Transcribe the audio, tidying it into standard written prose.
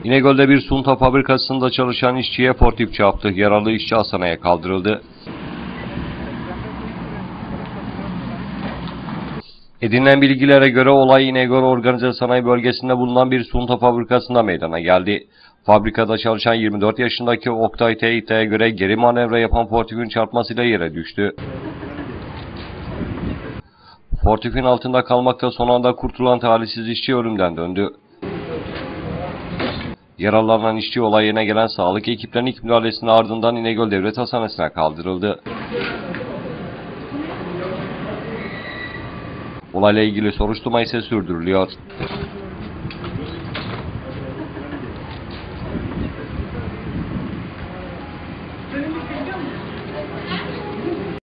İnegöl'de bir sunta fabrikasında çalışan işçiye portif çarptı. Yaralı işçi hastaneye kaldırıldı. Edinilen bilgilere göre olay İnegöl Organize Sanayi Bölgesi'nde bulunan bir sunta fabrikasında meydana geldi. Fabrikada çalışan 24 yaşındaki Oktay Teyit'e göre geri manevra yapan portifin çarpmasıyla yere düştü. Portifin altında kalmakta son anda kurtulan talihsiz işçi ölümden döndü. Yaralanan işçi olay yerine gelen sağlık ekiplerinin ilk müdahalesinin ardından İnegöl Devlet Hastanesi'ne kaldırıldı. Olayla ilgili soruşturma ise sürdürülüyor.